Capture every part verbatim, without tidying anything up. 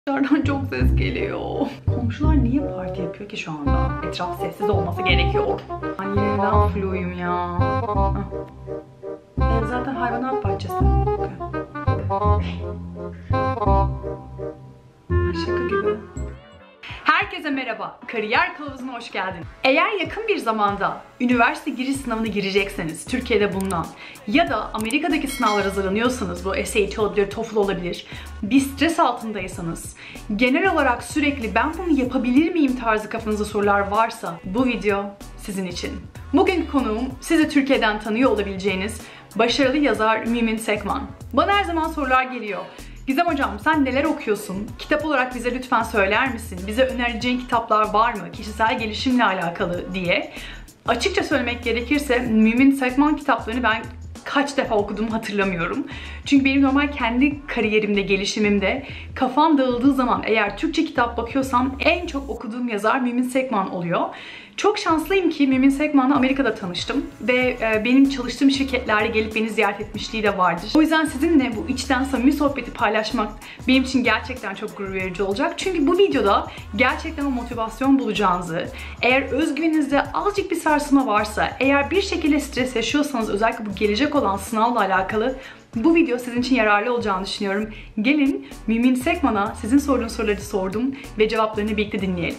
Dışarıdan çok ses geliyor. Komşular niye parti yapıyor ki şu anda? Etraf sessiz olması gerekiyor. Ben yine neden fluyum ya? Ev zaten hayvanat bahçesi. Şaka gibi. Herkese merhaba. Kariyer Kılavuzu'na hoş geldin. Eğer yakın bir zamanda üniversite giriş sınavına girecekseniz, Türkiye'de bulunan ya da Amerika'daki sınavlara hazırlanıyorsanız, bu S A T olabilir, TOEFL olabilir, bir stres altındaysanız, genel olarak sürekli ben bunu yapabilir miyim tarzı kafanızda sorular varsa bu video sizin için. Bugünkü konuğum size Türkiye'den tanıyor olabileceğiniz başarılı yazar Mümin Sekman. Bana her zaman sorular geliyor. Gizem hocam sen neler okuyorsun? Kitap olarak bize lütfen söyler misin? Bize önereceğin kitaplar var mı? Kişisel gelişimle alakalı diye. Açıkça söylemek gerekirse Mümin Sekman kitaplarını ben kaç defa okudum hatırlamıyorum. Çünkü benim normal kendi kariyerimde, gelişimimde kafam dağıldığı zaman eğer Türkçe kitap bakıyorsam en çok okuduğum yazar Mümin Sekman oluyor. Çok şanslıyım ki Mümin Sekman'la Amerika'da tanıştım ve benim çalıştığım şirketlerde gelip beni ziyaret etmişliği de vardır. O yüzden sizinle bu içten samimi sohbeti paylaşmak benim için gerçekten çok gurur verici olacak. Çünkü bu videoda gerçekten o motivasyon bulacağınızı, eğer özgüveninizde azıcık bir sarsılma varsa, eğer bir şekilde stres yaşıyorsanız özellikle bu gelecek olan sınavla alakalı bu video sizin için yararlı olacağını düşünüyorum. Gelin Mümin Sekman'a sizin sorduğunuz soruları sordum ve cevaplarını birlikte dinleyelim.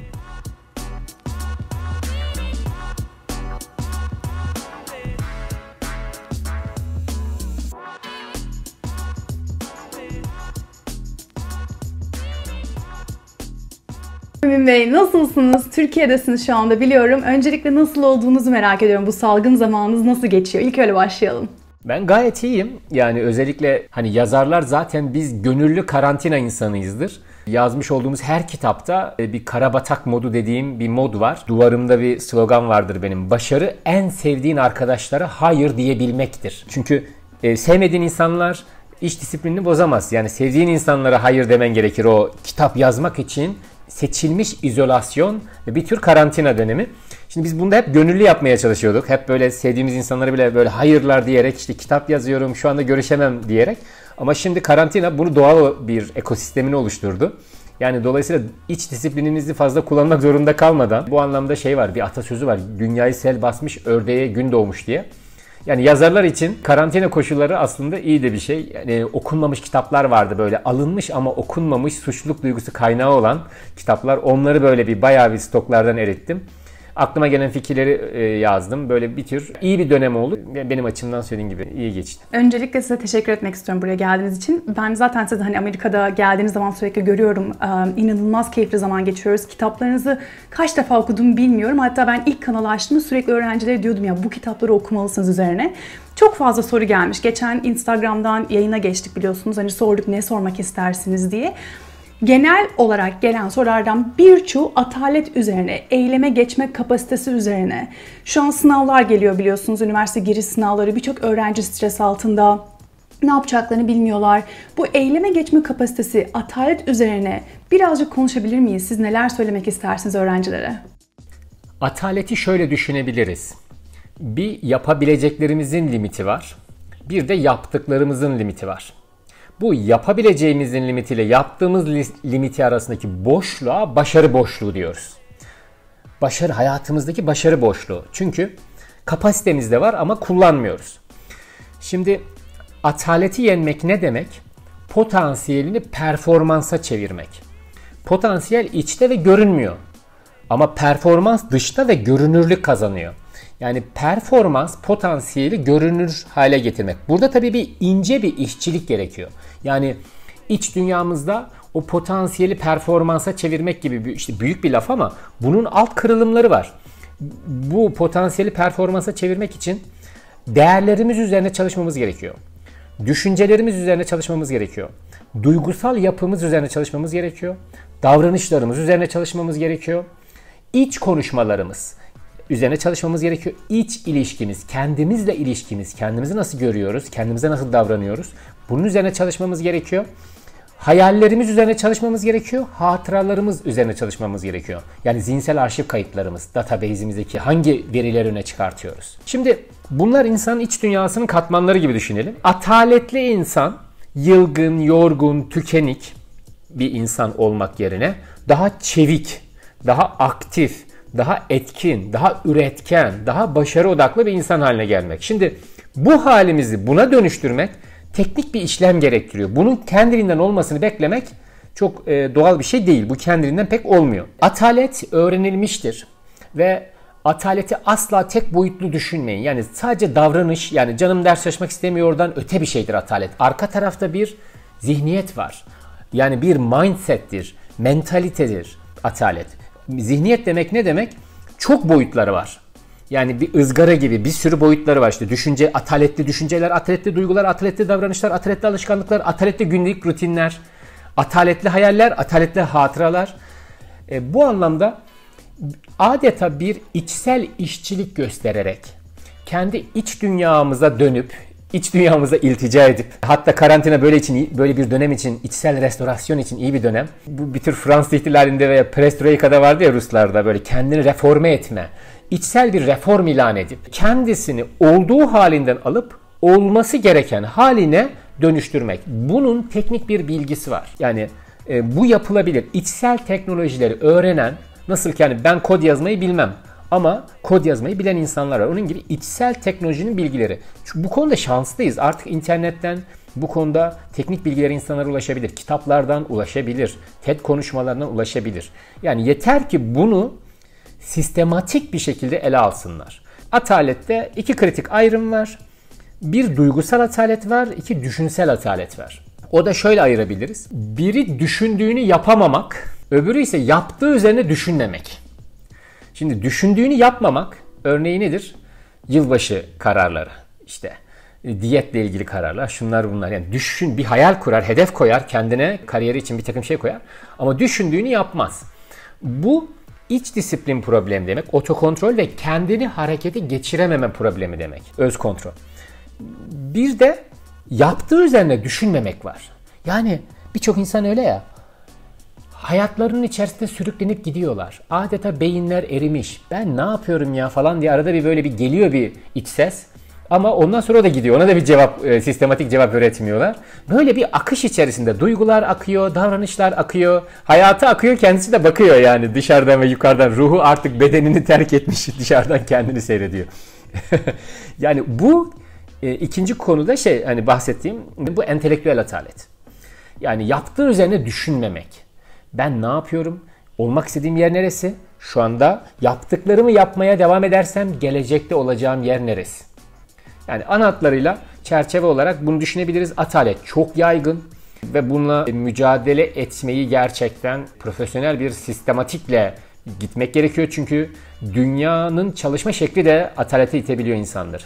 Mümin Bey nasılsınız? Türkiye'desiniz şu anda biliyorum. Öncelikle nasıl olduğunuzu merak ediyorum. Bu salgın zamanınız nasıl geçiyor? İlk öyle başlayalım. Ben gayet iyiyim. Yani özellikle hani yazarlar zaten biz gönüllü karantina insanıyızdır. Yazmış olduğumuz her kitapta bir karabatak modu dediğim bir mod var. Duvarımda bir slogan vardır benim. Başarı en sevdiğin arkadaşlara hayır diyebilmektir. Çünkü e, sevmediğin insanlar iş disiplinini bozamaz. Yani sevdiğin insanlara hayır demen gerekir o kitap yazmak için. Seçilmiş izolasyon ve bir tür karantina dönemi. Şimdi biz bunu da hep gönüllü yapmaya çalışıyorduk. Hep böyle sevdiğimiz insanlara bile böyle hayırlar diyerek işte kitap yazıyorum şu anda görüşemem diyerek. Ama şimdi karantina bunu doğal bir ekosistemini oluşturdu. Yani dolayısıyla iç disiplininizi fazla kullanmak zorunda kalmadan bu anlamda şey var, bir atasözü var. Dünyayı sel basmış ördeğe gün doğmuş diye. Yani yazarlar için karantina koşulları aslında iyi de bir şey. Yani okunmamış kitaplar vardı böyle alınmış ama okunmamış suçluluk duygusu kaynağı olan kitaplar. Onları böyle bir bayağı bir stoklardan erittim. Aklıma gelen fikirleri yazdım. Böyle bir tür iyi bir dönem oldu. Benim açımdan söylediğim gibi iyi geçti. Öncelikle size teşekkür etmek istiyorum buraya geldiğiniz için. Ben zaten sizi hani Amerika'da geldiğiniz zaman sürekli görüyorum. İnanılmaz keyifli zaman geçiyoruz. Kitaplarınızı kaç defa okudum bilmiyorum. Hatta ben ilk kanalı açtığımda sürekli öğrencilere diyordum ya bu kitapları okumalısınız üzerine. Çok fazla soru gelmiş. Geçen Instagram'dan yayına geçtik biliyorsunuz. Hani sorduk ne sormak istersiniz diye. Genel olarak gelen sorulardan birçoğu atalet üzerine, eyleme geçme kapasitesi üzerine. Şu an sınavlar geliyor biliyorsunuz, üniversite giriş sınavları, birçok öğrenci stres altında, ne yapacaklarını bilmiyorlar. Bu eyleme geçme kapasitesi, atalet üzerine birazcık konuşabilir miyiz? Siz neler söylemek istersiniz öğrencilere? Ataleti şöyle düşünebiliriz. Bir yapabileceklerimizin limiti var, bir de yaptıklarımızın limiti var. Bu yapabileceğimizin limitiyle yaptığımız limiti arasındaki boşluğa başarı boşluğu diyoruz. Başarı hayatımızdaki başarı boşluğu. Çünkü kapasitemiz de var ama kullanmıyoruz. Şimdi ataleti yenmek ne demek? Potansiyelini performansa çevirmek. Potansiyel içte ve görünmüyor. Ama performans dışta ve görünürlük kazanıyor. Yani performans potansiyeli görünür hale getirmek. Burada tabii bir ince bir işçilik gerekiyor. Yani iç dünyamızda o potansiyeli performansa çevirmek gibi işte büyük bir laf ama bunun alt kırılımları var. Bu potansiyeli performansa çevirmek için değerlerimiz üzerine çalışmamız gerekiyor. Düşüncelerimiz üzerine çalışmamız gerekiyor. Duygusal yapımız üzerine çalışmamız gerekiyor. Davranışlarımız üzerine çalışmamız gerekiyor. İç konuşmalarımız üzerine çalışmamız gerekiyor. İç ilişkimiz, kendimizle ilişkimiz, kendimizi nasıl görüyoruz, kendimize nasıl davranıyoruz? Bunun üzerine çalışmamız gerekiyor. Hayallerimiz üzerine çalışmamız gerekiyor. Hatıralarımız üzerine çalışmamız gerekiyor. Yani zihinsel arşiv kayıtlarımız, database'imizdeki hangi verileri öne çıkartıyoruz? Şimdi bunlar insanın iç dünyasının katmanları gibi düşünelim. Ataletli insan, yılgın, yorgun, tükenik bir insan olmak yerine daha çevik, daha aktif, daha etkin, daha üretken, daha başarı odaklı bir insan haline gelmek. Şimdi bu halimizi buna dönüştürmek teknik bir işlem gerektiriyor. Bunun kendiliğinden olmasını beklemek çok e, doğal bir şey değil. Bu kendiliğinden pek olmuyor. Atalet öğrenilmiştir ve ataleti asla tek boyutlu düşünmeyin. Yani sadece davranış, yani canım ders çalışmak istemiyordan öte bir şeydir atalet. Arka tarafta bir zihniyet var. Yani bir mindset'tir, mentalitedir atalet. Zihniyet demek ne demek? Çok boyutları var. Yani bir ızgara gibi bir sürü boyutları var. İşte düşünce, ataletli düşünceler, ataletli duygular, ataletli davranışlar, ataletli alışkanlıklar, ataletli günlük rutinler, ataletli hayaller, ataletli hatıralar. E, bu anlamda adeta bir içsel işçilik göstererek kendi iç dünyamıza dönüp iç dünyamıza iltica edip, hatta karantina böyle için böyle bir dönem için, içsel restorasyon için iyi bir dönem. Bu bir tür Fransız ihtilalinde veya Perestroika'da vardı ya Ruslarda, böyle kendini reforme etme, içsel bir reform ilan edip kendisini olduğu halinden alıp olması gereken haline dönüştürmek. Bunun teknik bir bilgisi var. Yani e, bu yapılabilir. İçsel teknolojileri öğrenen, nasıl ki yani ben kod yazmayı bilmem ama kod yazmayı bilen insanlar var. Onun gibi içsel teknolojinin bilgileri. Çünkü bu konuda şanslıyız. Artık internetten bu konuda teknik bilgilere insanlara ulaşabilir. Kitaplardan ulaşabilir. TED konuşmalarından ulaşabilir. Yani yeter ki bunu sistematik bir şekilde ele alsınlar. Atalette iki kritik ayrım var. Bir duygusal atalet var, iki düşünsel atalet var. O da şöyle ayırabiliriz. Biri düşündüğünü yapamamak, öbürü ise yaptığı üzerine düşünmemek. Şimdi düşündüğünü yapmamak örneği nedir? Yılbaşı kararları, işte diyetle ilgili kararlar, şunlar bunlar. Yani düşün, bir hayal kurar, hedef koyar, kendine kariyeri için bir takım şey koyar ama düşündüğünü yapmaz. Bu iç disiplin problemi demek, otokontrol ve kendini harekete geçirememe problemi demek, öz kontrol. Bir de yaptığı üzerine düşünmemek var. Yani birçok insan öyle ya, hayatlarının içerisinde sürüklenip gidiyorlar. Adeta beyinler erimiş. Ben ne yapıyorum ya falan diye arada bir böyle bir geliyor bir iç ses. Ama ondan sonra o da gidiyor. Ona da bir cevap, e, sistematik cevap üretmiyorlar. Böyle bir akış içerisinde duygular akıyor, davranışlar akıyor, hayatı akıyor, kendisi de bakıyor yani dışarıdan ve yukarıdan. Ruhu artık bedenini terk etmiş, dışarıdan kendini seyrediyor. Yani bu e, ikinci konuda şey, hani bahsettiğim bu entelektüel atalet. Yani yaptığı üzerine düşünmemek. Ben ne yapıyorum? Olmak istediğim yer neresi? Şu anda yaptıklarımı yapmaya devam edersem gelecekte olacağım yer neresi? Yani ana hatlarıyla çerçeve olarak bunu düşünebiliriz. Atalet çok yaygın ve bununla mücadele etmeyi gerçekten profesyonel bir sistematikle gitmek gerekiyor. Çünkü dünyanın çalışma şekli de atalete itebiliyor insanları.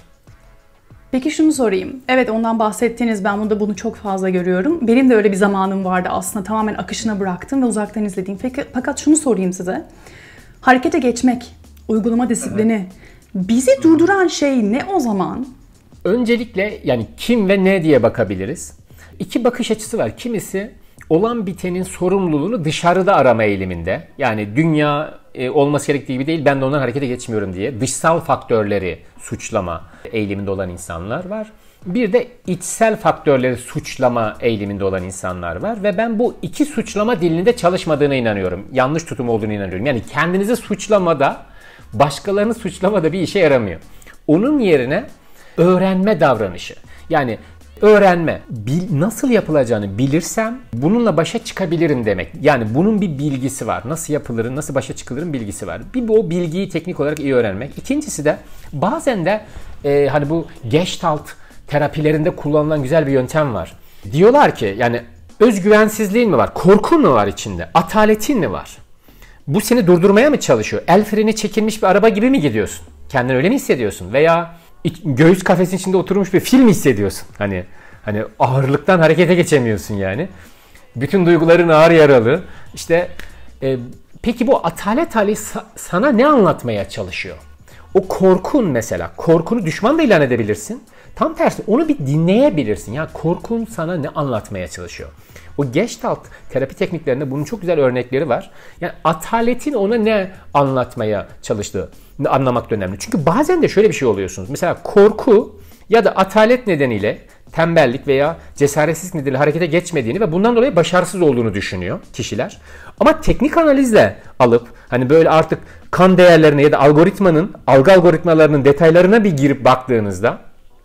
Peki şunu sorayım. Evet, ondan bahsettiniz. Ben burada bunu çok fazla görüyorum. Benim de öyle bir zamanım vardı aslında. Tamamen akışına bıraktım ve uzaktan izlediğim. Peki, fakat şunu sorayım size. Harekete geçmek, uygulama disiplini, bizi durduran şey ne o zaman? Öncelikle yani kim ve ne diye bakabiliriz. İki bakış açısı var. Kimisi olan bitenin sorumluluğunu dışarıda arama eğiliminde. Yani dünya e, olması gerektiği gibi değil, ben de ondan harekete geçmiyorum diye dışsal faktörleri suçlama eğiliminde olan insanlar var. Bir de içsel faktörleri suçlama eğiliminde olan insanlar var ve ben bu iki suçlama dilinde çalışmadığına inanıyorum. Yanlış tutum olduğunu inanıyorum. Yani kendinizi suçlamada, başkalarını suçlamada bir işe yaramıyor. Onun yerine öğrenme davranışı. Yani öğrenme, bil, nasıl yapılacağını bilirsem bununla başa çıkabilirim demek. Yani bunun bir bilgisi var. Nasıl yapılır, nasıl başa çıkılırın bilgisi var. Bir o bilgiyi teknik olarak iyi öğrenmek. İkincisi de bazen de e, hani bu Gestalt terapilerinde kullanılan güzel bir yöntem var. Diyorlar ki yani özgüvensizliğin mi var, korkun mu var içinde, ataletin mi var? Bu seni durdurmaya mı çalışıyor? El freni çekilmiş bir araba gibi mi gidiyorsun? Kendini öyle mi hissediyorsun? Veya göğüs kafesinin içinde oturmuş bir film hissediyorsun. Hani hani ağırlıktan harekete geçemiyorsun yani. Bütün duyguların ağır yaralı. İşte e, peki bu atalet hali sa- sana ne anlatmaya çalışıyor? O korkun mesela. Korkunu düşman da ilan edebilirsin. Tam tersi onu bir dinleyebilirsin. Ya korkun sana ne anlatmaya çalışıyor? O Gestalt terapi tekniklerinde bunun çok güzel örnekleri var. Yani ataletin ona ne anlatmaya çalıştığı anlamak da önemli. Çünkü bazen de şöyle bir şey oluyorsunuz. Mesela korku ya da atalet nedeniyle tembellik veya cesaretsizlik nedeniyle harekete geçmediğini ve bundan dolayı başarısız olduğunu düşünüyor kişiler. Ama teknik analizle alıp hani böyle artık kan değerlerine ya da algoritmanın, algı algoritmalarının detaylarına bir girip baktığınızda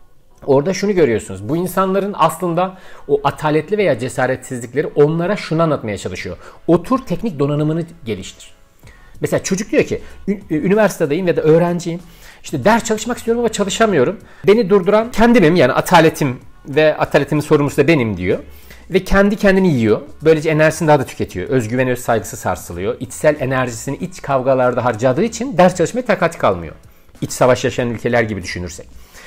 orada şunu görüyorsunuz. Bu insanların aslında o ataletli veya cesaretsizlikleri onlara şunu anlatmaya çalışıyor. Otur teknik donanımını geliştir. Mesela çocuk diyor ki üniversitedeyim ya da öğrenciyim. İşte ders çalışmak istiyorum ama çalışamıyorum. Beni durduran kendimim, yani ataletim ve ataletimin sorumlusu da benim diyor. Ve kendi kendini yiyor. Böylece enerjisini daha da tüketiyor. Özgüven, öz saygısı sarsılıyor. İçsel enerjisini iç kavgalarda harcadığı için ders çalışmaya takati kalmıyor. İç savaş yaşayan ülkeler gibi düşünürsek.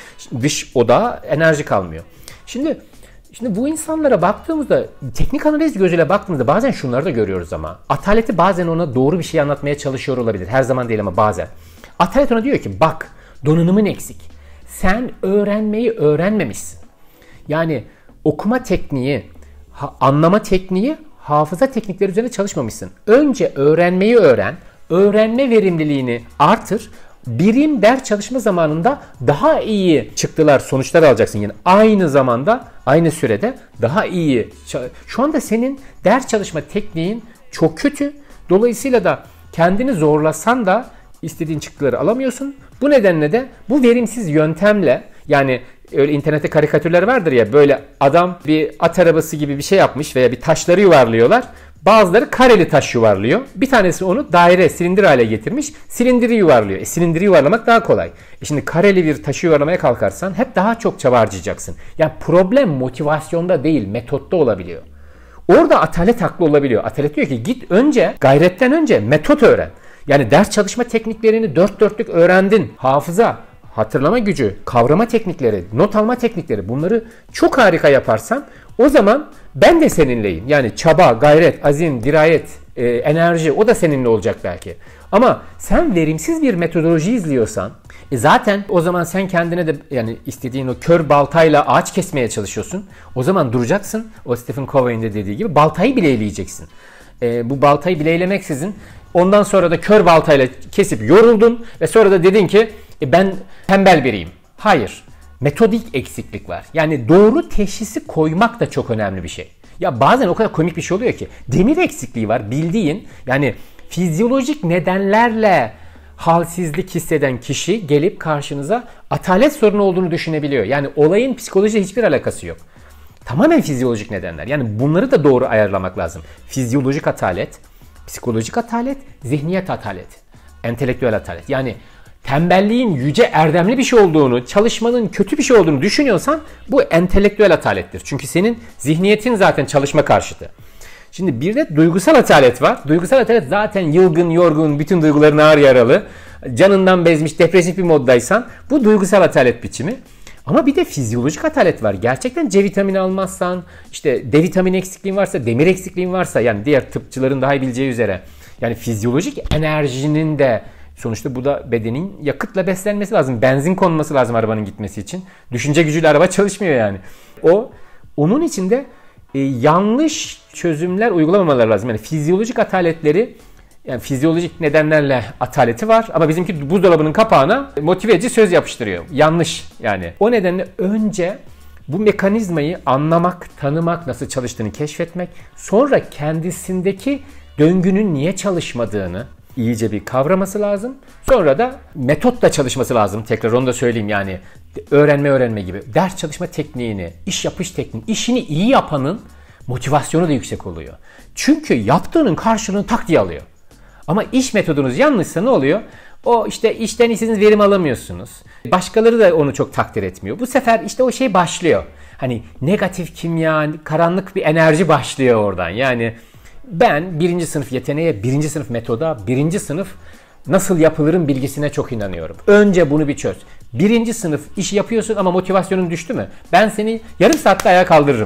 Dış odağa enerji kalmıyor. Şimdi Şimdi bu insanlara baktığımızda, teknik analiz gözüyle baktığımızda bazen şunları da görüyoruz ama. Ataleti bazen ona doğru bir şey anlatmaya çalışıyor olabilir. Her zaman değil ama bazen. Atalet ona diyor ki bak, donanımın eksik. Sen öğrenmeyi öğrenmemişsin. Yani okuma tekniği, anlama tekniği, hafıza teknikleri üzerine çalışmamışsın. Önce öğrenmeyi öğren, öğrenme verimliliğini artır. Birim ders çalışma zamanında daha iyi çıktılar, sonuçlar alacaksın. Yani aynı zamanda, aynı sürede daha iyi. Şu anda senin ders çalışma tekniğin çok kötü. Dolayısıyla da kendini zorlasan da istediğin çıktıları alamıyorsun. Bu nedenle de bu verimsiz yöntemle, yani öyle internette karikatürler vardır ya, böyle adam bir at arabası gibi bir şey yapmış veya bir taşları yuvarlıyorlar. Bazıları kareli taş yuvarlıyor. Bir tanesi onu daire, silindir hale getirmiş. Silindiri yuvarlıyor. E, silindiri yuvarlamak daha kolay. E şimdi kareli bir taşı yuvarlamaya kalkarsan hep daha çok çaba harcayacaksın. Yani problem motivasyonda değil, metotta olabiliyor. Orada atalet haklı olabiliyor. Atalet diyor ki git önce, gayretten önce metot öğren. Yani ders çalışma tekniklerini dört dörtlük öğrendin. Hafıza, hatırlama gücü, kavrama teknikleri, not alma teknikleri, bunları çok harika yaparsan o zaman ben de seninleyim. Yani çaba, gayret, azim, dirayet, e, enerji, o da seninle olacak belki. Ama sen verimsiz bir metodoloji izliyorsan e zaten o zaman sen kendine de, yani istediğin o kör baltayla ağaç kesmeye çalışıyorsun. O zaman duracaksın. O Stephen Covey'in de dediği gibi baltayı bileyleyeceksin. E, bu baltayı bileylemeksizin ondan sonra da kör baltayla kesip yoruldun ve sonra da dedin ki e, ben tembel biriyim. Hayır. Metodik eksiklik var. Yani doğru teşhisi koymak da çok önemli bir şey. Ya bazen o kadar komik bir şey oluyor ki. Demir eksikliği var bildiğin, yani fizyolojik nedenlerle halsizlik hisseden kişi gelip karşınıza atalet sorunu olduğunu düşünebiliyor. Yani olayın psikolojiyle hiçbir alakası yok. Tamamen fizyolojik nedenler. Yani bunları da doğru ayarlamak lazım. Fizyolojik atalet, psikolojik atalet, zihniyet atalet, entelektüel atalet. Yani tembelliğin yüce erdemli bir şey olduğunu, çalışmanın kötü bir şey olduğunu düşünüyorsan bu entelektüel atalettir. Çünkü senin zihniyetin zaten çalışma karşıtı. Şimdi bir de duygusal atalet var. Duygusal atalet zaten yılgın, yorgun, bütün duyguların ağır yaralı, canından bezmiş, depresif bir moddaysan bu duygusal atalet biçimi. Ama bir de fizyolojik atalet var. Gerçekten C vitamini almazsan, işte D vitamini eksikliğin varsa, demir eksikliğin varsa, yani diğer tıpçıların daha iyi bileceği üzere, yani fizyolojik enerjinin de, sonuçta bu da bedenin yakıtla beslenmesi lazım. Benzin konması lazım arabanın gitmesi için. Düşünce gücüyle araba çalışmıyor yani. O onun için de e, yanlış çözümler uygulamamaları lazım. Yani fizyolojik ataletleri, yani fizyolojik nedenlerle ataleti var ama bizimki buzdolabının kapağına motive edici söz yapıştırıyor. Yanlış yani. O nedenle önce bu mekanizmayı anlamak, tanımak, nasıl çalıştığını keşfetmek, sonra kendisindeki döngünün niye çalışmadığını iyice bir kavraması lazım. Sonra da metotla çalışması lazım. Tekrar onu da söyleyeyim, yani öğrenme öğrenme gibi. Ders çalışma tekniğini, iş yapış tekniğini, işini iyi yapanın motivasyonu da yüksek oluyor. Çünkü yaptığının karşılığını tak diye alıyor. Ama iş metodunuz yanlışsa ne oluyor? O işte işten istediğiniz verim alamıyorsunuz. Başkaları da onu çok takdir etmiyor. Bu sefer işte o şey başlıyor. Hani negatif kimya, karanlık bir enerji başlıyor oradan. Yani ben birinci sınıf yeteneğe, birinci sınıf metoda, birinci sınıf nasıl yapılırın bilgisine çok inanıyorum. Önce bunu bir çöz. Birinci sınıf işi yapıyorsun ama motivasyonun düştü mü? Ben seni yarım saatte ayağa kaldırırım.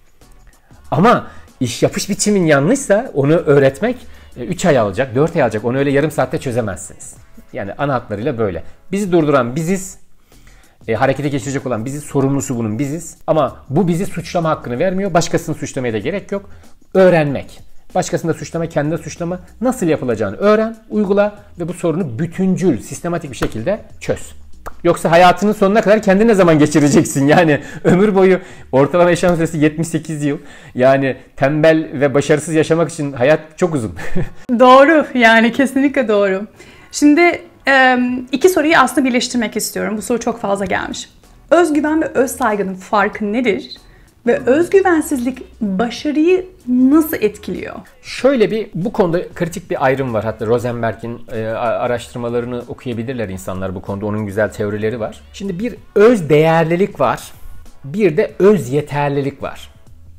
Ama iş yapış biçimin yanlışsa onu öğretmek üç ay alacak, dört ay alacak. Onu öyle yarım saatte çözemezsiniz. Yani ana hatlarıyla böyle. Bizi durduran biziz. E, harekete geçirecek olan biziz. Sorumlusu bunun biziz. Ama bu bizi suçlama hakkını vermiyor. Başkasını suçlamaya da gerek yok. Öğrenmek. Başkasını da suçlama, kendini de suçlama. Nasıl yapılacağını öğren, uygula ve bu sorunu bütüncül, sistematik bir şekilde çöz. Yoksa hayatının sonuna kadar kendine zaman geçireceksin. Yani ömür boyu ortalama yaşam süresi yetmiş sekiz yıl. Yani tembel ve başarısız yaşamak için hayat çok uzun. Doğru, yani kesinlikle doğru. Şimdi iki soruyu aslında birleştirmek istiyorum. Bu soru çok fazla gelmiş. Özgüven ve öz saygının farkı nedir? Ve özgüvensizlik başarıyı nasıl etkiliyor? Şöyle bir, bu konuda kritik bir ayrım var. Hatta Rosenberg'in e, araştırmalarını okuyabilirler insanlar bu konuda. Onun güzel teorileri var. Şimdi bir öz değerlilik var. Bir de öz yeterlilik var.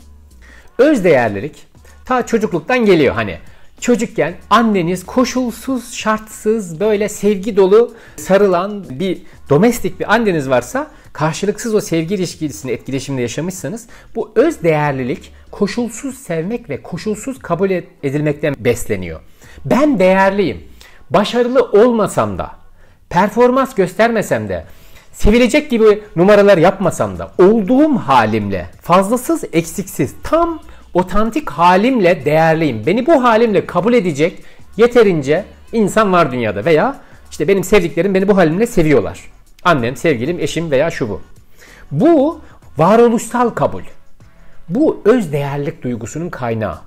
Öz değerlilik ta çocukluktan geliyor hani. Çocukken anneniz koşulsuz, şartsız, böyle sevgi dolu sarılan bir domestik bir anneniz varsa, karşılıksız o sevgi ilişkisini, etkileşimde yaşamışsanız, bu öz değerlilik koşulsuz sevmek ve koşulsuz kabul edilmekten besleniyor. Ben değerliyim. Başarılı olmasam da, performans göstermesem de, sevilecek gibi numaralar yapmasam da, olduğum halimle, fazlasız, eksiksiz, tam otantik halimle değerliyim. Beni bu halimle kabul edecek yeterince insan var dünyada veya işte benim sevdiklerim beni bu halimle seviyorlar. Annem, sevgilim, eşim veya şu bu. Bu varoluşsal kabul. Bu öz değerlilik duygusunun kaynağı.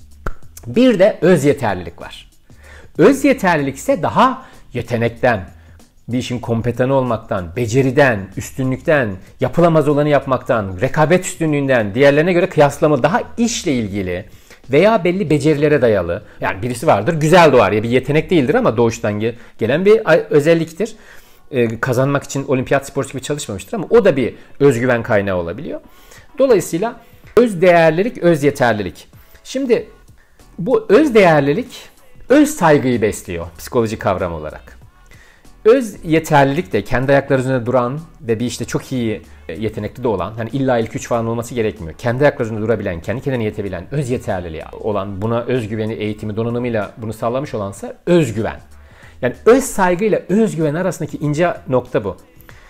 Bir de öz yeterlilik var. Öz yeterlilik ise daha yetenekten, bir işin kompetanı olmaktan, beceriden, üstünlükten, yapılamaz olanı yapmaktan, rekabet üstünlüğünden, diğerlerine göre kıyaslama, daha işle ilgili veya belli becerilere dayalı. Yani birisi vardır, güzel doğar ya, bir yetenek değildir ama doğuştan gelen bir özelliktir. Ee, kazanmak için olimpiyat sporcusu gibi çalışmamıştır ama o da bir özgüven kaynağı olabiliyor. Dolayısıyla öz değerlilik, öz yeterlilik. Şimdi bu öz değerlilik öz saygıyı besliyor psikoloji kavramı olarak. Öz yeterlilik de kendi ayakları üzerinde duran ve bir işte çok iyi yetenekli de olan, hani illa ilk üç falan olması gerekmiyor. Kendi ayakları üzerinde durabilen, kendi kendine yetebilen, öz yeterliliği olan, buna özgüveni, eğitimi, donanımıyla bunu sağlamış olansa özgüven. Yani öz saygıyla özgüven arasındaki ince nokta bu.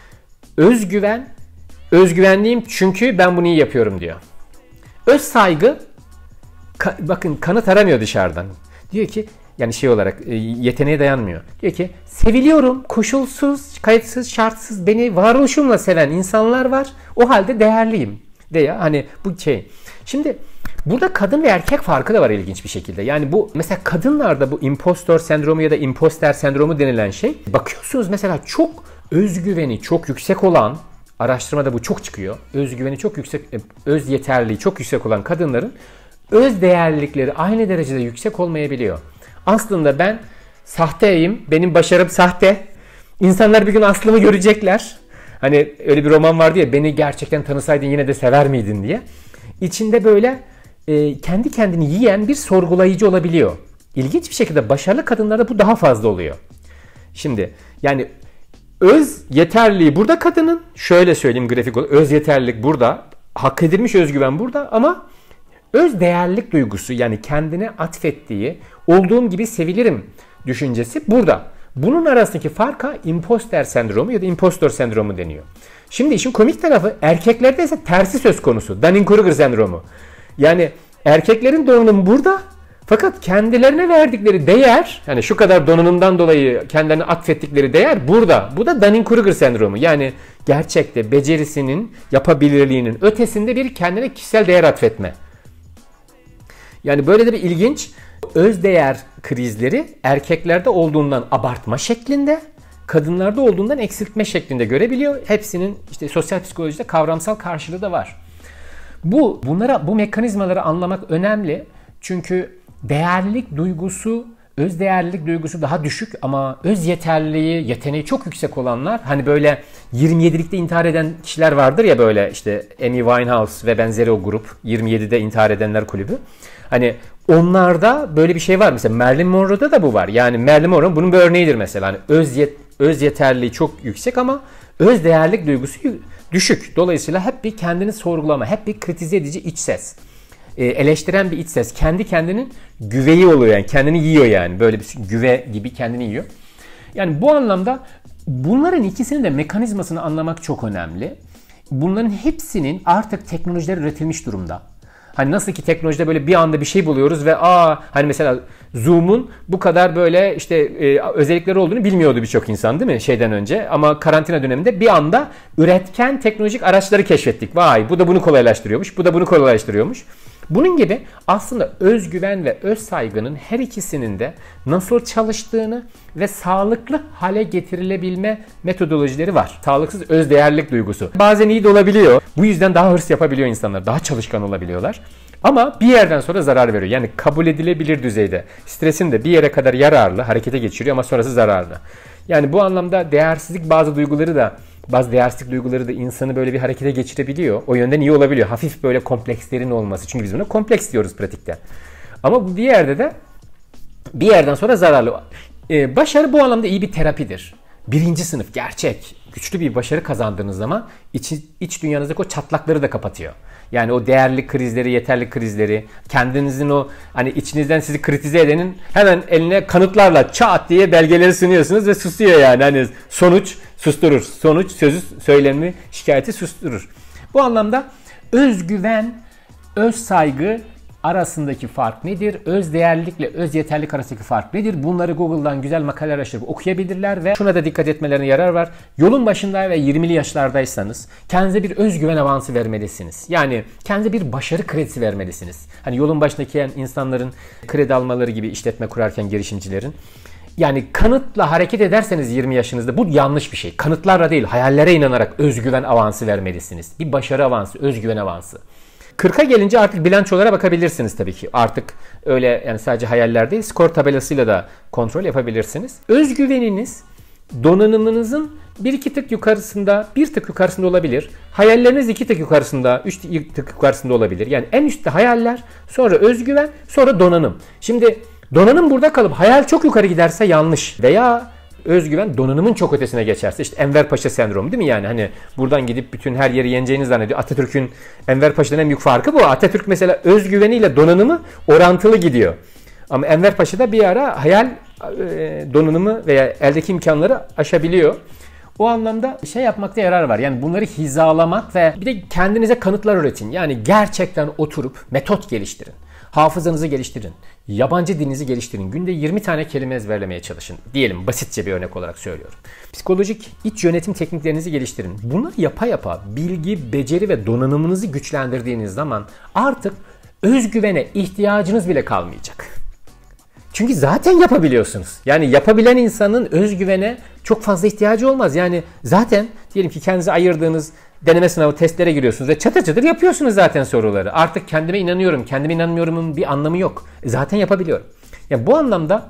Özgüven, özgüvenliyim çünkü ben bunu iyi yapıyorum diyor. Öz saygı, ka- bakın kanıt aramıyor dışarıdan. Diyor ki, yani şey olarak yeteneğe dayanmıyor. Diyor ki seviliyorum, koşulsuz, kayıtsız, şartsız, beni varoluşumla seven insanlar var. O halde değerliyim. Veya hani bu şey. Şimdi burada kadın ve erkek farkı da var ilginç bir şekilde. Yani bu mesela kadınlarda bu impostor sendromu ya da imposter sendromu denilen şey. Bakıyorsunuz mesela çok özgüveni çok yüksek olan, araştırmada bu çok çıkıyor. Özgüveni çok yüksek, öz yeterliliği çok yüksek olan kadınların öz değerlilikleri aynı derecede yüksek olmayabiliyor. Aslında ben sahteyim, benim başarım sahte. İnsanlar bir gün aslımı görecekler. Hani öyle bir roman vardı ya, beni gerçekten tanısaydın yine de sever miydin diye. İçinde böyle e, kendi kendini yiyen bir sorgulayıcı olabiliyor. İlginç bir şekilde başarılı kadınlarda bu daha fazla oluyor. Şimdi yani öz yeterliliği burada kadının, şöyle söyleyeyim grafik olarak, öz yeterlilik burada, hak edilmiş özgüven burada ama öz değerlilik duygusu, yani kendine atfettiği, olduğum gibi sevilirim düşüncesi burada. Bunun arasındaki farka imposter sendromu ya da impostor sendromu deniyor. Şimdi işin komik tarafı, erkeklerde ise tersi söz konusu. Dunning-Kruger sendromu. Yani erkeklerin donanımı burada, fakat kendilerine verdikleri değer, yani şu kadar donanımdan dolayı kendilerine atfettikleri değer burada. Bu da Dunning-Kruger sendromu. Yani gerçekte becerisinin, yapabilirliğinin ötesinde bir kendine kişisel değer atfetme. Yani böyle de bir ilginç özdeğer krizleri erkeklerde olduğundan abartma şeklinde, kadınlarda olduğundan eksiltme şeklinde görebiliyor. Hepsinin işte sosyal psikolojide kavramsal karşılığı da var. Bu bunlara bu mekanizmaları anlamak önemli. Çünkü değerlilik duygusu, öz değerlilik duygusu daha düşük ama öz yeterliliği, yeteneği çok yüksek olanlar, hani böyle yirmi yedilikte intihar eden kişiler vardır ya, böyle işte Amy Winehouse ve benzeri o grup, yirmi yedide intihar edenler kulübü. Hani onlarda böyle bir şey var. Mesela Marilyn Monroe'da da bu var. Yani Marilyn Monroe bunun bir örneğidir mesela. Hani öz, yet, öz yeterliliği çok yüksek ama öz değerlik duygusu düşük. Dolayısıyla hep bir kendini sorgulama, hep bir kritize edici iç ses. E, eleştiren bir iç ses. Kendi kendinin güveyi oluyor yani. Kendini yiyor yani. Böyle bir güve gibi kendini yiyor. Yani bu anlamda bunların ikisinin de mekanizmasını anlamak çok önemli. Bunların hepsinin artık teknolojiler üretilmiş durumda. Hani nasıl ki teknolojide böyle bir anda bir şey buluyoruz ve aa hani mesela Zoom'un bu kadar böyle işte e, özellikleri olduğunu bilmiyordu birçok insan değil mi şeyden önce. Ama karantina döneminde bir anda üretken teknolojik araçları keşfettik. Vay bu da bunu kolaylaştırıyormuş, bu da bunu kolaylaştırıyormuş. Bunun gibi aslında özgüven ve öz saygının her ikisinin de nasıl çalıştığını ve sağlıklı hale getirilebilme metodolojileri var. Sağlıksız özdeğerlik duygusu. Bazen iyi de olabiliyor. Bu yüzden daha hırs yapabiliyor insanlar. Daha çalışkan olabiliyorlar. Ama bir yerden sonra zarar veriyor. Yani kabul edilebilir düzeyde. Stresin de bir yere kadar yararlı, harekete geçiriyor ama sonrası zararlı. Yani bu anlamda değersizlik bazı duyguları da Bazı değersizlik duyguları da insanı böyle bir harekete geçirebiliyor. O yönden iyi olabiliyor. Hafif böyle komplekslerin olması. Çünkü biz buna kompleks diyoruz pratikte. Ama bir yerde de bir yerden sonra zararlı. Ee, başarı bu anlamda iyi bir terapidir. Birinci sınıf gerçek, güçlü bir başarı kazandığınız zaman iç, iç dünyanızdaki o çatlakları da kapatıyor. Yani o değerli krizleri, yeterli krizleri, kendinizin o hani içinizden sizi kritize edenin hemen eline kanıtlarla çat diye belgeleri sunuyorsunuz ve susuyor yani. Hani sonuç susturur. Sonuç sözü, söylemi, şikayeti susturur. Bu anlamda özgüven, öz saygı arasındaki fark nedir? Öz değerlilikle öz yeterlilik arasındaki fark nedir? Bunları Google'dan güzel makaleler araştırıp okuyabilirler ve şuna da dikkat etmelerine yarar var. Yolun başında ve yirmili yaşlardaysanız kendinize bir özgüven avansı vermelisiniz. Yani kendinize bir başarı kredisi vermelisiniz. Hani yolun başındaki insanların kredi almaları gibi işletme kurarken girişimcilerin. Yani kanıtla hareket ederseniz yirmi yaşınızda bu yanlış bir şey. Kanıtlarla değil, hayallere inanarak özgüven avansı vermelisiniz. Bir başarı avansı, özgüven avansı. kırka gelince artık bilançolara bakabilirsiniz tabii ki. Artık öyle yani sadece hayaller değil, skor tabelasıyla da kontrol yapabilirsiniz. Özgüveniniz donanımınızın bir iki tık yukarısında, bir tık yukarısında olabilir. Hayalleriniz iki tık yukarısında, üç tık yukarısında olabilir. Yani en üstte hayaller, sonra özgüven, sonra donanım. Şimdi donanım burada kalıp hayal çok yukarı giderse yanlış veya özgüven donanımın çok ötesine geçerse işte Enver Paşa sendromu değil mi yani hani buradan gidip bütün her yeri yeneceğini zannediyor. Atatürk'ün Enver Paşa'dan en büyük farkı bu. Atatürk mesela özgüveniyle donanımı orantılı gidiyor. Ama Enver Paşa'da bir ara hayal e, donanımı veya eldeki imkanları aşabiliyor. O anlamda şey yapmakta yarar var. Yani bunları hizalamak ve bir de kendinize kanıtlar üretin. Yani gerçekten oturup metot geliştirin. Hafızanızı geliştirin. Yabancı dilinizi geliştirin. Günde yirmi tane kelime ezberlemeye çalışın. Diyelim basitçe bir örnek olarak söylüyorum. Psikolojik iç yönetim tekniklerinizi geliştirin. Bunları yapa yapa bilgi, beceri ve donanımınızı güçlendirdiğiniz zaman artık özgüvene ihtiyacınız bile kalmayacak. Çünkü zaten yapabiliyorsunuz. Yani yapabilen insanın özgüvene çok fazla ihtiyacı olmaz. Yani zaten diyelim ki kendinize ayırdığınız deneme sınavı testlere giriyorsunuz ve çatır çatır yapıyorsunuz zaten soruları. Artık kendime inanıyorum, kendime inanmıyorumun bir anlamı yok. Zaten yapabiliyorum. Yani bu anlamda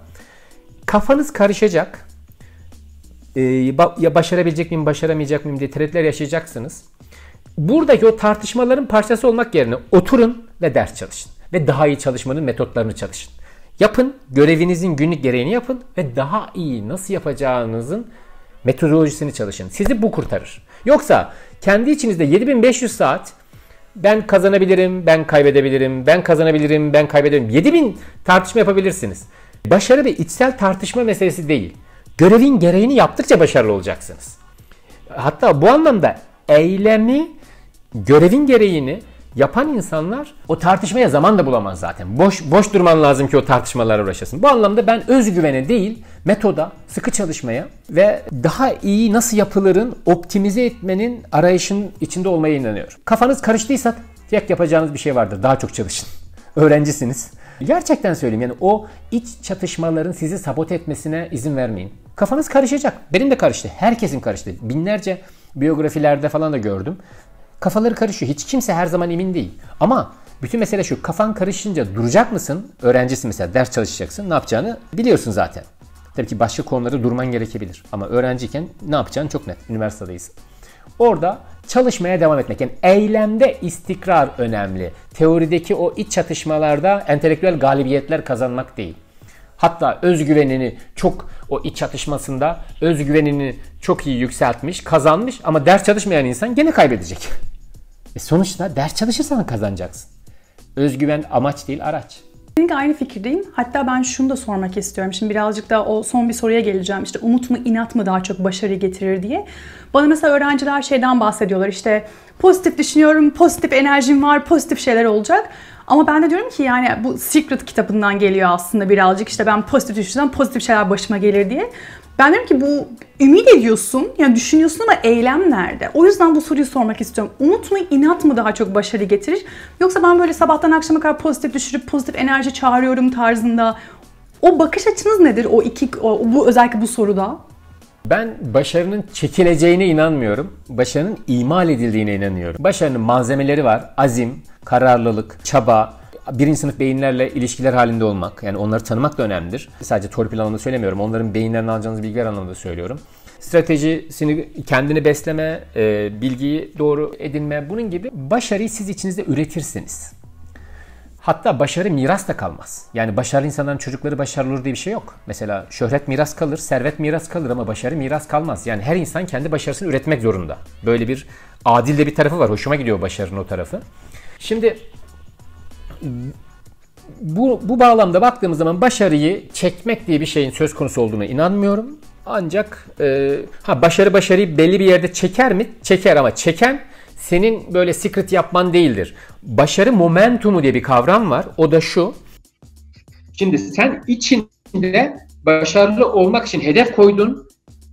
kafanız karışacak. Ee, ya başarabilecek miyim, başaramayacak mıyım diye tereddütler yaşayacaksınız. Buradaki o tartışmaların parçası olmak yerine oturun ve ders çalışın. Ve daha iyi çalışmanın metotlarını çalışın. Yapın, görevinizin günlük gereğini yapın ve daha iyi nasıl yapacağınızın metodolojisini çalışın. Sizi bu kurtarır. Yoksa kendi içinizde yedi bin beş yüz saat ben kazanabilirim, ben kaybedebilirim, ben kazanabilirim, ben kaybedebilirim. yedi bin tartışma yapabilirsiniz. Başarı bir içsel tartışma meselesi değil. Görevin gereğini yaptıkça başarılı olacaksınız. Hatta bu anlamda eylemi, görevin gereğini yapan insanlar o tartışmaya zaman da bulamaz zaten. Boş boş durman lazım ki o tartışmalara uğraşasın. Bu anlamda ben özgüvene değil, metoda, sıkı çalışmaya ve daha iyi nasıl yapılırın optimize etmenin arayışın içinde olmaya inanıyorum. Kafanız karıştıysa tek yapacağınız bir şey vardır. Daha çok çalışın. Öğrencisiniz. Gerçekten söyleyeyim yani o iç çatışmaların sizi sabote etmesine izin vermeyin. Kafanız karışacak. Benim de karıştı. Herkesin karıştı. Binlerce biyografilerde falan da gördüm. Kafaları karışıyor. Hiç kimse her zaman emin değil. Ama bütün mesele şu. Kafan karışınca duracak mısın? Öğrencisin mesela. Ders çalışacaksın. Ne yapacağını biliyorsun zaten. Tabii ki başka konularda durman gerekebilir. Ama öğrenciyken ne yapacağını çok net. Üniversitedeyiz. Orada çalışmaya devam etmek. Yani eylemde istikrar önemli. Teorideki o iç çatışmalarda entelektüel galibiyetler kazanmak değil. Hatta özgüvenini çok o iç çatışmasında özgüvenini çok iyi yükseltmiş, kazanmış ama ders çalışmayan insan gene kaybedecek. E sonuçta ders çalışırsan kazanacaksın. Özgüven amaç değil araç. Kesinlikle aynı fikirdeyim. Hatta ben şunu da sormak istiyorum. Şimdi birazcık da o son bir soruya geleceğim. İşte umut mu inat mı daha çok başarı getirir diye. Bana mesela öğrenciler şeyden bahsediyorlar. İşte pozitif düşünüyorum, pozitif enerjim var, pozitif şeyler olacak. Ama ben de diyorum ki yani bu Secret kitabından geliyor aslında birazcık. İşte ben pozitif düşünsem pozitif şeyler başıma gelir diye. Ben diyorum ki bu ümit ediyorsun, yani düşünüyorsun ama eylem nerede? O yüzden bu soruyu sormak istiyorum. Umut mu, inat mı daha çok başarı getirir? Yoksa ben böyle sabahtan akşama kadar pozitif düşürüp pozitif enerji çağırıyorum tarzında. O bakış açınız nedir? O iki, o, bu özellikle bu soruda. Ben başarının çekileceğine inanmıyorum. Başarının imal edildiğine inanıyorum. Başarının malzemeleri var. Azim, kararlılık, çaba, birinci sınıf beyinlerle ilişkiler halinde olmak. Yani onları tanımak da önemlidir. Sadece torpil anlamında söylemiyorum. Onların beyinlerinden alacağınız bilgiler anlamında söylüyorum. Stratejisini, kendini besleme, bilgiyi doğru edinme, bunun gibi başarıyı siz içinizde üretirsiniz. Hatta başarı miras da kalmaz. Yani başarılı insanların çocukları başarılı olur diye bir şey yok. Mesela şöhret miras kalır, servet miras kalır ama başarı miras kalmaz. Yani her insan kendi başarısını üretmek zorunda. Böyle bir adil de bir tarafı var. Hoşuma gidiyor başarının o tarafı. Şimdi bu, bu bağlamda baktığımız zaman başarıyı çekmek diye bir şeyin söz konusu olduğuna inanmıyorum. Ancak e, ha başarı başarıyı belli bir yerde çeker mi? Çeker ama çeken senin böyle secret yapman değildir. Başarı momentumu diye bir kavram var. O da şu. Şimdi sen içinde başarılı olmak için hedef koydun,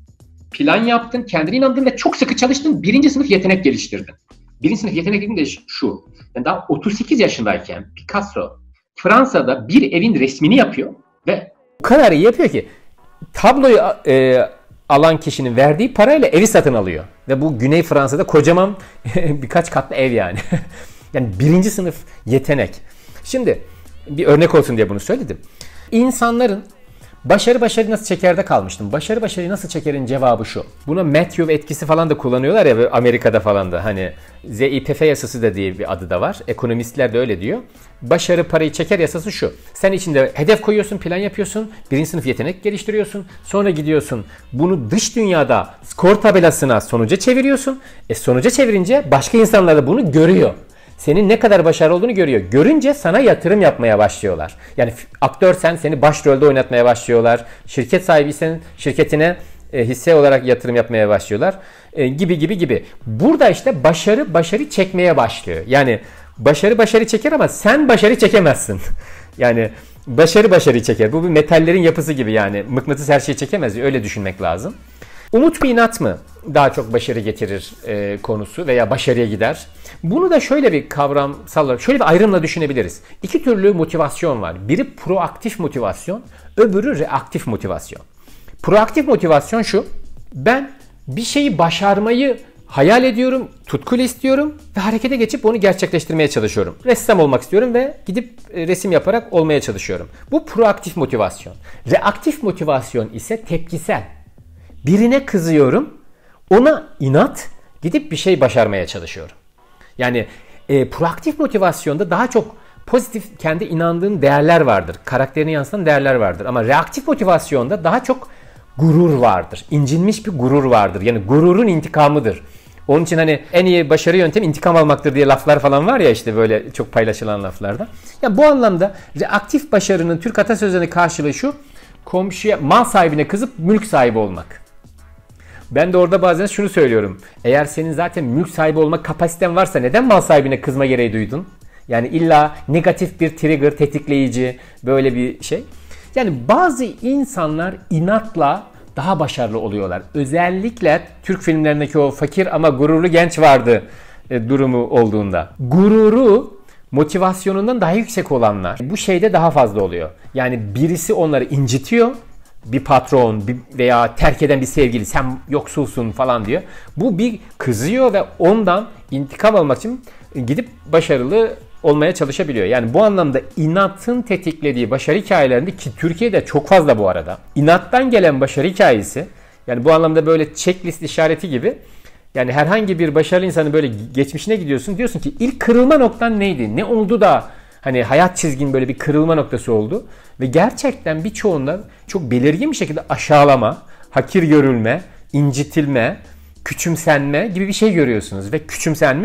plan yaptın, kendine inandın ve çok sıkı çalıştın. Birinci sınıf yetenek geliştirdin. Birinci sınıf yetenek dediğim de şu. Yani daha otuz sekiz yaşındayken Picasso Fransa'da bir evin resmini yapıyor ve o kadar iyi yapıyor ki tabloyu e, alan kişinin verdiği parayla evi satın alıyor. Ve bu Güney Fransa'da kocaman birkaç katlı ev yani. Yani birinci sınıf yetenek. Şimdi bir örnek olsun diye bunu söyledim. İnsanların başarı başarı nasıl çekerde kalmıştım. Başarı başarıyı nasıl çekerin cevabı şu. Buna Matthew etkisi falan da kullanıyorlar ya Amerika'da falan da. Hani Z İ P F yasası da diye bir adı da var. Ekonomistler de öyle diyor. Başarı parayı çeker yasası şu. Sen içinde hedef koyuyorsun, plan yapıyorsun. Birinci sınıf yetenek geliştiriyorsun. Sonra gidiyorsun bunu dış dünyada skor tabelasına sonuca çeviriyorsun. E sonuca çevirince başka insanlar da bunu görüyor. Senin ne kadar başarılı olduğunu görüyor. Görünce sana yatırım yapmaya başlıyorlar. Yani aktörsen seni başrolde oynatmaya başlıyorlar. Şirket sahibiysen şirketine e, hisse olarak yatırım yapmaya başlıyorlar. E, gibi gibi gibi. Burada işte başarı başarı çekmeye başlıyor. Yani başarı başarı çeker ama sen başarı çekemezsin. Yani başarı başarı çeker. Bu bir metallerin yapısı gibi yani. Mıknatıs her şeyi çekemez. Öyle düşünmek lazım. Umut mu inat mı daha çok başarı getirir e, konusu veya başarıya gider? Bunu da şöyle bir kavramsal olarak, şöyle bir ayrımla düşünebiliriz. İki türlü motivasyon var. Biri proaktif motivasyon, öbürü reaktif motivasyon. Proaktif motivasyon şu, ben bir şeyi başarmayı hayal ediyorum, tutkuyla istiyorum ve harekete geçip onu gerçekleştirmeye çalışıyorum. Ressam olmak istiyorum ve gidip resim yaparak olmaya çalışıyorum. Bu proaktif motivasyon. Reaktif motivasyon ise tepkisel. Birine kızıyorum, ona inat, gidip bir şey başarmaya çalışıyorum. Yani e, proaktif motivasyonda daha çok pozitif, kendi inandığın değerler vardır. Karakterini yansıtan değerler vardır. Ama reaktif motivasyonda daha çok gurur vardır. İncinmiş bir gurur vardır. Yani gururun intikamıdır. Onun için hani en iyi başarı yöntemi intikam almaktır diye laflar falan var ya işte böyle çok paylaşılan laflarda. Yani bu anlamda reaktif başarının Türk atasözlerinin karşılığı şu. Komşuya, mal sahibine kızıp mülk sahibi olmak. Ben de orada bazen şunu söylüyorum. Eğer senin zaten mülk sahibi olma kapasiten varsa neden mal sahibine kızma gereği duydun? Yani illa negatif bir trigger, tetikleyici böyle bir şey. Yani bazı insanlar inatla daha başarılı oluyorlar. Özellikle Türk filmlerindeki o fakir ama gururlu genç vardı e, durumu olduğunda. Gururu motivasyonundan daha yüksek olanlar bu şeyde daha fazla oluyor. Yani birisi onları incitiyor. Bir patron bir veya terk eden bir sevgili sen yoksulsun falan diyor. Bu bir kızıyor ve ondan intikam almak için gidip başarılı olmaya çalışabiliyor. Yani bu anlamda inatın tetiklediği başarı hikayelerinde ki Türkiye'de çok fazla bu arada. İnattan gelen başarı hikayesi yani bu anlamda böyle checklist işareti gibi. Yani herhangi bir başarılı insanın böyle geçmişine gidiyorsun diyorsun ki ilk kırılma noktan neydi? Ne oldu da hani hayat çizgin böyle bir kırılma noktası oldu ve gerçekten birçoğunda çok belirgin bir şekilde aşağılama, hakir görülme, incitilme, küçümsenme gibi bir şey görüyorsunuz ve küçümsenmiş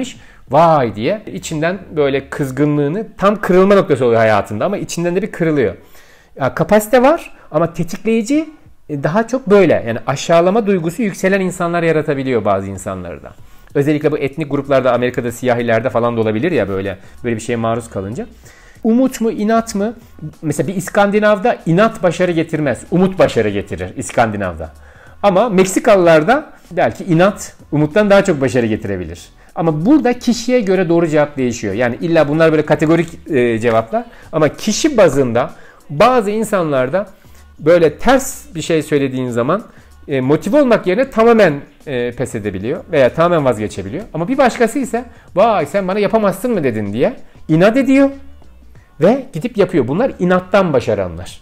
vay diye içinden böyle kızgınlığını, tam kırılma noktası oluyor hayatında ama içinden de bir kırılıyor. Ya, kapasite var ama tetikleyici daha çok böyle. Yani aşağılama duygusu yükselen insanlar yaratabiliyor bazı insanları da. Özellikle bu etnik gruplarda, Amerika'da siyahilerde falan da olabilir ya, böyle böyle bir şeye maruz kalınca. Umut mu, inat mı? Mesela bir İskandinav'da inat başarı getirmez. Umut başarı getirir İskandinav'da. Ama Meksikalılarda belki inat umuttan daha çok başarı getirebilir. Ama burada kişiye göre doğru cevap değişiyor. Yani illa bunlar böyle kategorik e, cevaplar. Ama kişi bazında bazı insanlarda böyle ters bir şey söylediğin zaman e, motive olmak yerine tamamen e, pes edebiliyor veya tamamen vazgeçebiliyor. Ama bir başkası ise vay sen bana yapamazsın mı dedin diye inat ediyor ve gidip yapıyor. Bunlar inattan başaranlar.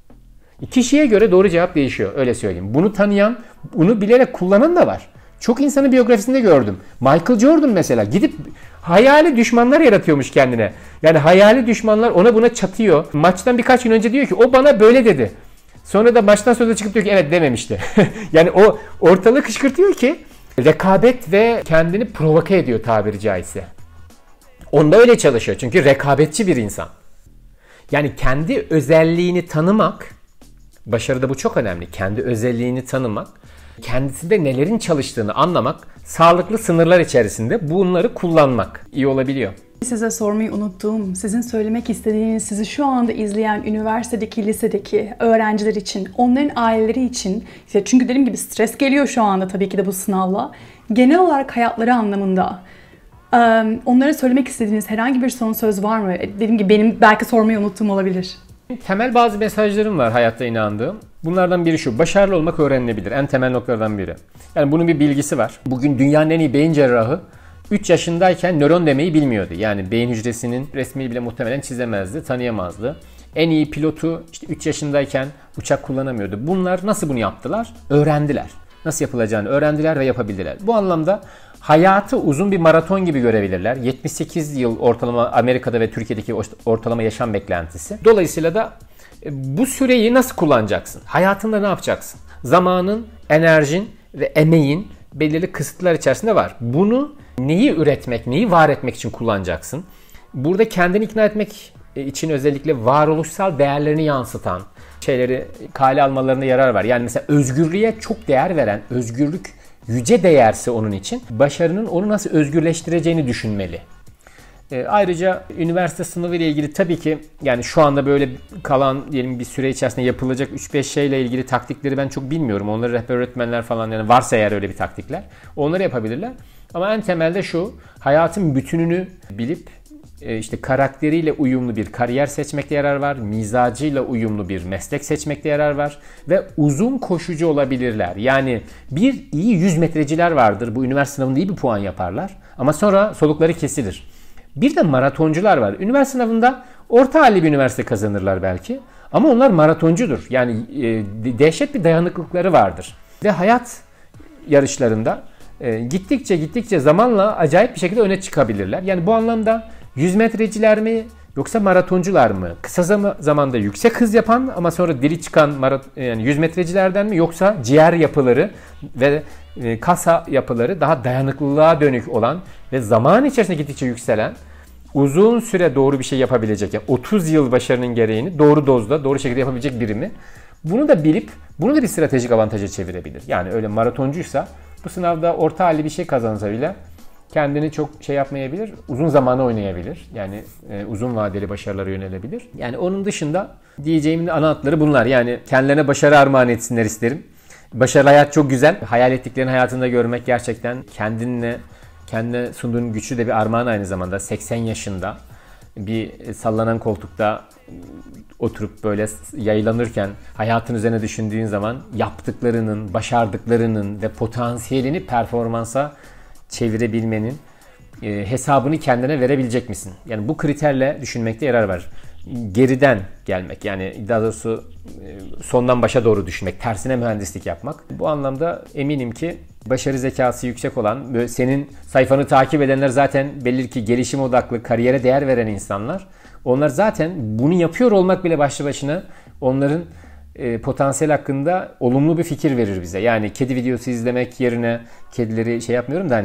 Kişiye göre doğru cevap değişiyor, öyle söyleyeyim. Bunu tanıyan, bunu bilerek kullanan da var. Çok insanın biyografisinde gördüm. Michael Jordan mesela gidip hayali düşmanlar yaratıyormuş kendine. Yani hayali düşmanlar ona buna çatıyor. Maçtan birkaç gün önce diyor ki o bana böyle dedi. Sonra da maçtan sonra da çıkıp diyor ki evet dememişti. Yani o ortalığı kışkırtıyor ki rekabet ve kendini provoke ediyor tabiri caizse. Onda öyle çalışıyor çünkü rekabetçi bir insan. Yani kendi özelliğini tanımak, başarıda bu çok önemli. Kendi özelliğini tanımak, kendisinde nelerin çalıştığını anlamak, sağlıklı sınırlar içerisinde bunları kullanmak iyi olabiliyor. Size sormayı unuttuğum, sizin söylemek istediğiniz, sizi şu anda izleyen üniversitedeki, lisedeki öğrenciler için, onların aileleri için, işte çünkü dediğim gibi stres geliyor şu anda tabii ki de bu sınavla. Genel olarak hayatları anlamında onlara söylemek istediğiniz herhangi bir son söz var mı? Dediğim gibi benim belki sormayı unuttuğum olabilir. Temel bazı mesajlarım var hayatta inandığım. Bunlardan biri şu: başarılı olmak öğrenilebilir. En temel noktalardan biri. Yani bunun bir bilgisi var. Bugün dünyanın en iyi beyin cerrahı üç yaşındayken nöron demeyi bilmiyordu. Yani beyin hücresinin resmini bile muhtemelen çizemezdi, tanıyamazdı. En iyi pilotu işte üç yaşındayken uçak kullanamıyordu. Bunlar nasıl bunu yaptılar? Öğrendiler. Nasıl yapılacağını öğrendiler ve yapabildiler. Bu anlamda hayatı uzun bir maraton gibi görebilirler. yetmiş sekiz yıl ortalama Amerika'da ve Türkiye'deki ortalama yaşam beklentisi. Dolayısıyla da bu süreyi nasıl kullanacaksın? Hayatında ne yapacaksın? Zamanın, enerjin ve emeğin belirli kısıtlar içerisinde var. Bunu neyi üretmek, neyi var etmek için kullanacaksın? Burada kendini ikna etmek için özellikle varoluşsal değerlerini yansıtan şeyleri kale almalarına yarar var. Yani mesela özgürlüğe çok değer veren, özgürlük yüce değerse onun için başarının onu nasıl özgürleştireceğini düşünmeli. E, ayrıca üniversite sınavı ile ilgili tabii ki yani şu anda böyle kalan diyelim bir süre içerisinde yapılacak üç beş şeyle ilgili taktikleri ben çok bilmiyorum. Onları rehber öğretmenler falan, yani varsa eğer öyle bir taktikler, onları yapabilirler. Ama en temelde şu: hayatın bütününü bilip e, işte karakteriyle uyumlu bir kariyer seçmekte yarar var. Mizacıyla uyumlu bir meslek seçmekte yarar var. Ve uzun koşucu olabilirler. Yani bir iyi yüz metreciler vardır. Bu üniversite sınavında iyi bir puan yaparlar. Ama sonra solukları kesilir. Bir de maratoncular var. Üniversite sınavında orta halli bir üniversite kazanırlar belki. Ama onlar maratoncudur. Yani e, dehşet bir dayanıklılıkları vardır. Ve hayat yarışlarında e, gittikçe gittikçe zamanla acayip bir şekilde öne çıkabilirler. Yani bu anlamda yüz metreciler mi yoksa maratoncular mı? Kısa zam- zamanda yüksek hız yapan ama sonra diri çıkan marat- yani yüz metrecilerden mi, yoksa ciğer yapıları ve e, kasa yapıları daha dayanıklılığa dönük olan ve zaman içerisinde gittikçe yükselen, uzun süre doğru bir şey yapabilecek, yani otuz yıl başarının gereğini doğru dozda, doğru şekilde yapabilecek biri mi? Bunu da bilip bunu da bir stratejik avantaja çevirebilir. Yani öyle maratoncuysa bu sınavda orta halli bir şey kazansa bile kendini çok şey yapmayabilir, uzun zamanı oynayabilir. Yani e, uzun vadeli başarılara yönelebilir. Yani onun dışında diyeceğimin ana hatları bunlar. Yani kendilerine başarı armağan etsinler isterim. Başarılı hayat çok güzel. Hayal ettiklerini hayatında görmek gerçekten kendinle, kendine sunduğun güçlü de bir armağan aynı zamanda. seksen yaşında bir sallanan koltukta oturup böyle yaylanırken hayatın üzerine düşündüğün zaman yaptıklarının, başardıklarının ve potansiyelini performansa çevirebilmenin e, hesabını kendine verebilecek misin? Yani bu kriterle düşünmekte yarar var. Geriden gelmek, yani daha doğrusu e, sondan başa doğru düşünmek, tersine mühendislik yapmak. Bu anlamda eminim ki başarı zekası yüksek olan, böyle senin sayfanı takip edenler zaten belli ki gelişim odaklı, kariyere değer veren insanlar. Onlar zaten bunu yapıyor olmak bile başlı başına onların e, potansiyel hakkında olumlu bir fikir verir bize. Yani kedi videosu izlemek yerine, kedileri şey yapmıyorum da hani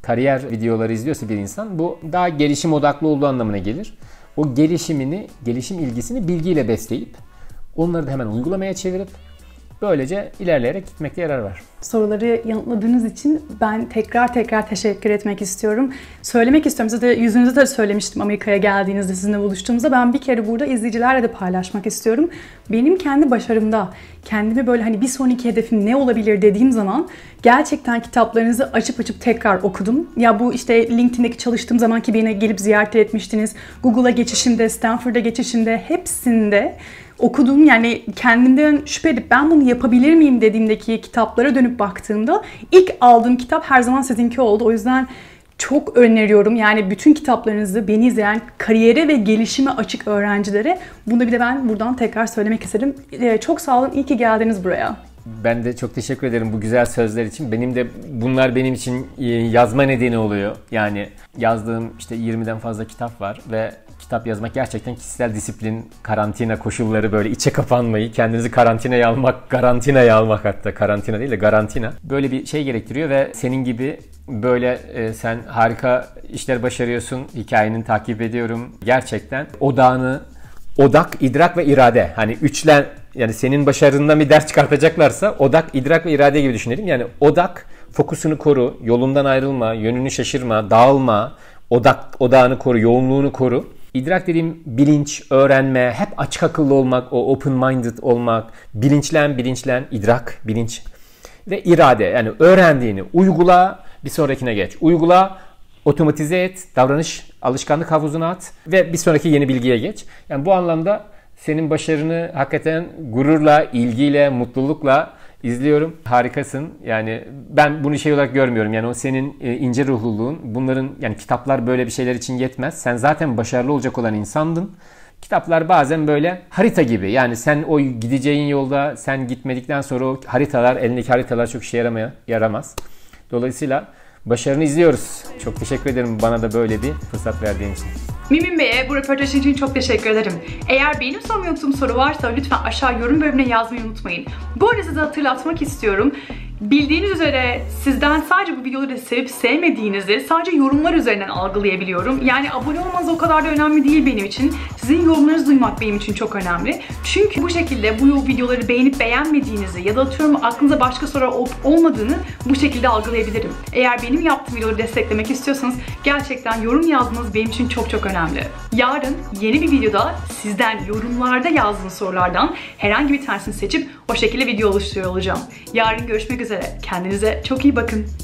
kariyer videoları izliyorsa bir insan, bu daha gelişim odaklı olduğu anlamına gelir. O gelişimini, gelişim ilgisini bilgiyle besleyip onları da hemen uygulamaya çevirip böylece ilerleyerek gitmekte yarar var. Soruları yanıtladığınız için ben tekrar tekrar teşekkür etmek istiyorum. Söylemek istiyorum. Size de yüzünüzde de söylemiştim Amerika'ya geldiğinizde, sizinle buluştuğumuzda. Ben bir kere burada izleyicilerle de paylaşmak istiyorum. Benim kendi başarımda, kendimi böyle hani bir sonraki hedefim ne olabilir dediğim zaman gerçekten kitaplarınızı açıp açıp tekrar okudum. Ya bu işte LinkedIn'deki çalıştığım zamanki beni gelip ziyaret etmiştiniz. Google'a geçişimde, Stanford'a geçişimde hepsinde okudum. Yani kendimden şüphe edip ben bunu yapabilir miyim dediğimdeki kitaplara dönüp baktığımda ilk aldığım kitap her zaman sizinki oldu. O yüzden çok öneriyorum. Yani bütün kitaplarınızı beni izleyen kariyere ve gelişime açık öğrencilere, bunu bir de ben buradan tekrar söylemek istedim. Ee, çok sağ olun. İyi ki geldiniz buraya. Ben de çok teşekkür ederim bu güzel sözler için. Benim de bunlar benim için yazma nedeni oluyor. Yani yazdığım işte yirmiden fazla kitap var ve kitap yazmak gerçekten kişisel disiplin, karantina koşulları, böyle içe kapanmayı, kendinizi karantinaya almak, karantinaya almak, hatta karantina değil de garantina. Böyle bir şey gerektiriyor ve senin gibi böyle e, sen harika işler başarıyorsun. Hikayeni takip ediyorum. Gerçekten odağını, odak, idrak ve irade. Hani üçlen, yani senin başarından bir ders çıkartacaklarsa odak, idrak ve irade gibi düşünelim. Yani odak, fokusunu koru, yolundan ayrılma, yönünü şaşırma, dağılma, odak, odağını koru, yoğunluğunu koru. İdrak dediğim bilinç, öğrenme, hep açık akıllı olmak, o open-minded olmak, bilinçlen, bilinçlen, idrak, bilinç ve irade. Yani öğrendiğini uygula, bir sonrakine geç. Uygula, otomatize et, davranış, alışkanlık havuzuna at ve bir sonraki yeni bilgiye geç. Yani bu anlamda senin başarını hakikaten gururla, ilgiyle, mutlulukla izliyorum. Harikasın. Yani ben bunu şey olarak görmüyorum. Yani o senin ince ruhluluğun. Bunların, yani kitaplar böyle bir şeyler için yetmez. Sen zaten başarılı olacak olan insandın. Kitaplar bazen böyle harita gibi. Yani sen o gideceğin yolda, sen gitmedikten sonra o haritalar, elindeki haritalar çok işe yaramaya, yaramaz. Dolayısıyla başarını izliyoruz. Çok teşekkür ederim bana da böyle bir fırsat verdiğin için. Mümin Bey'e bu röportaj için çok teşekkür ederim. Eğer benim sormayı unuttuğum soru varsa lütfen aşağı yorum bölümüne yazmayı unutmayın. Bu arada size hatırlatmak istiyorum. Bildiğiniz üzere sizden sadece bu videoları sevip sevmediğinizi sadece yorumlar üzerinden algılayabiliyorum. Yani abone olmanız o kadar da önemli değil benim için. Sizin yorumlarınızı duymak benim için çok önemli. Çünkü bu şekilde bu videoları beğenip beğenmediğinizi ya da atıyorum aklınıza başka soru olup olmadığını bu şekilde algılayabilirim. Eğer benim yaptığım videoları desteklemek istiyorsanız gerçekten yorum yazmanız benim için çok çok önemli. Yarın yeni bir videoda sizden yorumlarda yazdığınız sorulardan herhangi bir tanesini seçip o şekilde video oluşturuyor olacağım. Yarın görüşmek üzere. Kendinize çok iyi bakın.